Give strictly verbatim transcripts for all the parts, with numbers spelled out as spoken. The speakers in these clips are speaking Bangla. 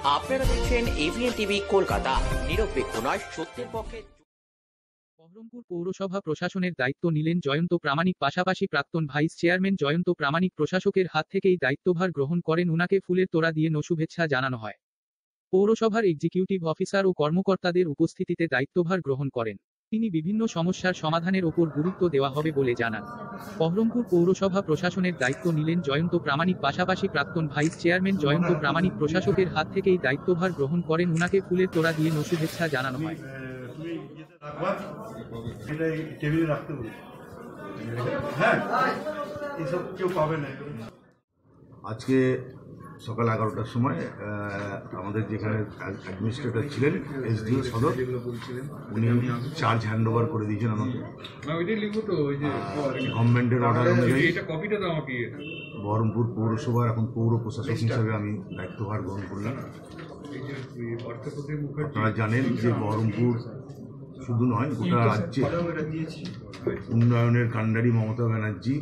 আপনারা দেখছেন এভিএন টিভি কলকাতা, নিরপেক্ষ নয়, সত্যের পক্ষে। বহরমপুর পৌরসভা প্রশাসনের দায়িত্ব নিলেন জয়ন্ত প্রামাণিক। পাশাপাশি প্রাক্তন ভাইস চেয়ারম্যান জয়ন্ত প্রামাণিক প্রশাসকের হাত থেকেই দায়িত্বভার গ্রহণ করেন। উনাকে ফুলের তোড়া দিয়ে শুভেচ্ছা জানানো হয়। পৌরসভার এক্সিকিউটিভ অফিসার ও কর্মকর্তাদের উপস্থিতিতে দায়িত্বভার গ্রহণ করেন তিনি। বিভিন্ন সমস্যার সমাধানের ওপর গুরুত্ব দেওয়া হবে বলে জানান। বহরমপুর পৌরসভা প্রশাসনের দায়িত্ব নিলেন জয়ন্ত প্রামাণিক। পাশাপাশি প্রাক্তন ভাইস চেয়ারম্যান জয়ন্ত প্রামাণিক প্রশাসকের হাত থেকেই দায়িত্বভার গ্রহণ করেন। উনাকে ফুলের তোড়া দিয়ে শুভেচ্ছা জানানো হয়। আজকে সকাল এগারোটার সময় আমাদের যেখানে অ্যাডমিনিস্ট্রেটর ছিলেন এসডিও সদর, উনি চার্জ হ্যান্ড ওভার করে দিয়েছেন আমাকে। গভর্নমেন্টের অর্ডার অনুযায়ী বহরমপুর পৌরসভার এখন পৌর প্রশাসক হিসাবে আমি দায়িত্বভার গ্রহণ করলাম। আপনারা জানেন যে বহরমপুর শুধু নয়, গোটা রাজ্যে উন্নয়নের কাণ্ডারি মমতা ব্যানার্জি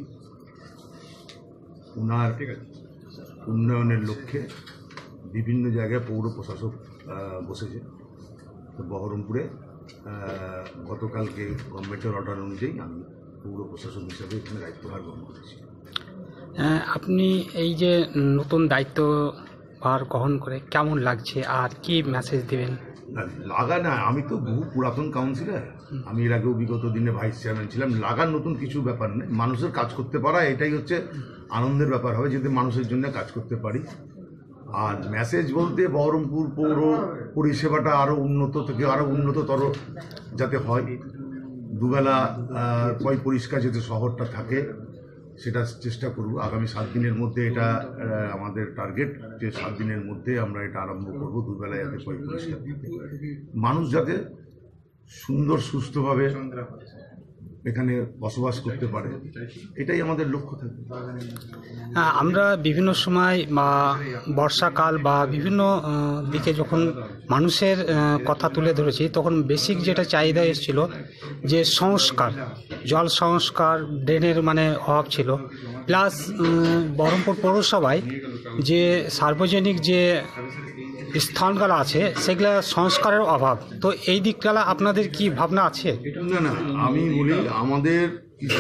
উনার উন্নয়নের লক্ষ্যে বিভিন্ন জায়গায় পৌর প্রশাসক বসেছে। তো বহরমপুরে গতকালকে গভর্নমেন্টের অর্ডার অনুযায়ী আমি পৌর প্রশাসক হিসাবে এখানে দায়িত্বভার গ্রহণ করেছি। আপনি এই যে নতুন দায়িত্বভার গ্রহণ করে কেমন লাগছে আর কি মেসেজ দেবেন? লাগা না, আমি তো বহু পুরাতন কাউন্সিলর, আমি এর আগেও বিগত দিনে ভাইস চেয়ারম্যান ছিলাম। লাগার নতুন কিছু ব্যাপার নেই, মানুষের কাজ করতে পারা এটাই হচ্ছে আনন্দের ব্যাপার হবে যদি মানুষের জন্য কাজ করতে পারি। আর মেসেজ বলতে বহরমপুর পৌর পরিষেবাটা আরও উন্নত থেকে আরও উন্নততর যাতে হয়, দুবেলা পয় পরিষ্কার যাতে শহরটা থাকে সেটা চেষ্টা করব। আগামী সাত দিনের মধ্যে এটা আমাদের টার্গেট, যে সাত দিনের মধ্যে আমরা এটা আরম্ভ করব। দুবেলায় যাতে পয় পরিষ্কার থাকে, মানুষ যাতে সুন্দর সুস্থভাবে এখানে বসবাস করতে পারে, এটাই আমাদের লক্ষ্য থাকবে। আমরা বিভিন্ন সময় বা বর্ষাকাল বা বিভিন্ন দিকে যখন মানুষের কথা তুলে ধরেছি, তখন বেসিক যেটা চাহিদা এসেছিল যে সংস্কার, জল সংস্কার, ড্রেনের মানে অভাব ছিল, প্লাস বহরমপুর পৌরসভায় যে সার্বজনিক যে স্থানগুলো আছে সেগুলো সংস্কারের অভাব। তো এই দিকগুলো আপনাদের কি ভাবনা আছে? না না, আমি বলি আমাদের কিছু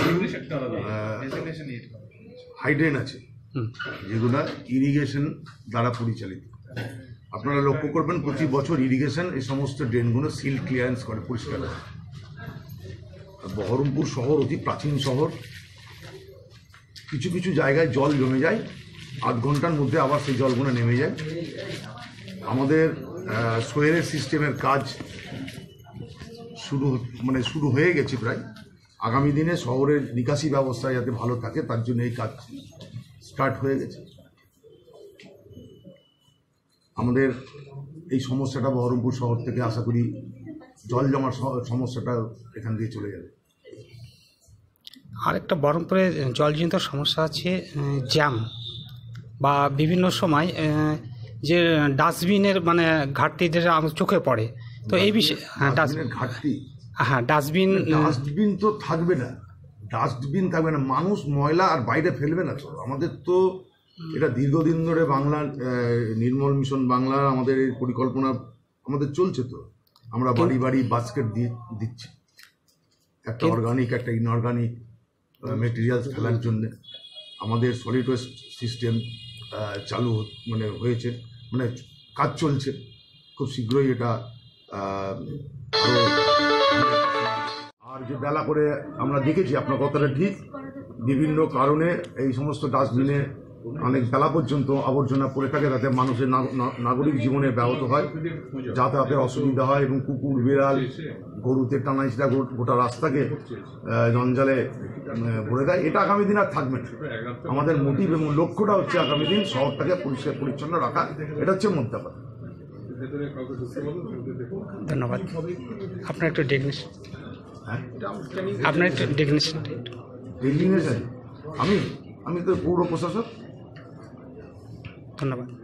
হাইড্রেন আছে যেগুলো ইরিগেশন দ্বারা পরিচালিত। আপনারা লক্ষ্য করবেন প্রতি বছর ইরিগেশন এই সমস্ত ড্রেনগুলো সিল ক্লিয়ারেন্স করে, পরিষ্কার করে। বহরমপুর শহর অতি প্রাচীন শহর, কিছু কিছু জায়গায় জল জমে যায়, আধ ঘন্টার মধ্যে আবার সেই জলগুলো নেমে যায়। আমাদের সোয়েরের সিস্টেমের কাজ শুরু মানে শুরু হয়ে গেছে প্রায়। আগামী দিনে শহরের নিকাশি ব্যবস্থা যাতে ভালো থাকে তার জন্য এই কাজ স্টার্ট হয়ে গেছে। আমাদের এই সমস্যাটা বহরমপুর শহর থেকে আশা করি জল জমার সমস্যাটা এখান দিয়ে চলে যাবে। আরেকটা বহরমপুরে জলজনিত সমস্যা আছে জ্যাম, বা বিভিন্ন সময় যে ডাস্টবিনের মানে ঘাটতি যেটা আমার চোখে পড়ে। তো এই বিষয়ে ডাস্টবিনের ঘাটতি, হ্যাঁ ডাস্টবিন ডাস্টবিন তো থাকবে না, ডাস্টবিন থাকবে না, মানুষ ময়লা আর বাইরে ফেলবে না। তো আমাদের তো এটা দীর্ঘদিন ধরে বাংলা নির্মল মিশন বাংলার আমাদের এই পরিকল্পনা আমাদের চলছে। তো আমরা বাড়ি বাড়ি বাস্কেট দিয়ে দিচ্ছি, একটা অর্গানিক একটা ইনঅর্গানিক মেটেরিয়ালস ফেলার জন্যে। আমাদের সলিড ওয়েস্ট সিস্টেম চালু মানে হয়েছে, মানে কাজ চলছে, খুব শীঘ্রই এটা আরও। আর যে বেলা করে আমরা দেখেছি, আপনার কথাটা ঠিক, বিভিন্ন কারণে এই সমস্ত ডাস্টবিনে অনেক বেলা পর্যন্ত আবর্জনা পড়ে থাকে, তাতে মানুষের নাগরিক জীবনে ব্যাহত হয়, যাতায়াতের অসুবিধা হয় এবং কুকুর বিড়াল গরুতে টানাইছিটা গোটা রাস্তাকে জঞ্জালে ভরে দেয়। এটা আগামী দিন আর থাকবে না। আমাদের মোটিভ এবং লক্ষ্যটা হচ্ছে আগামী দিন শহরটাকে পরিষ্কার পরিচ্ছন্ন রাখা, এটা হচ্ছে মোদ্দা কথা। ধন্যবাদ। আপনার একটু ডেফিনেশন, হ্যাঁ আপনার একটু ডেফিনেশন ডেফিনেশন আমি আমি তো পৌর প্রশাসক। ধন্যবাদ।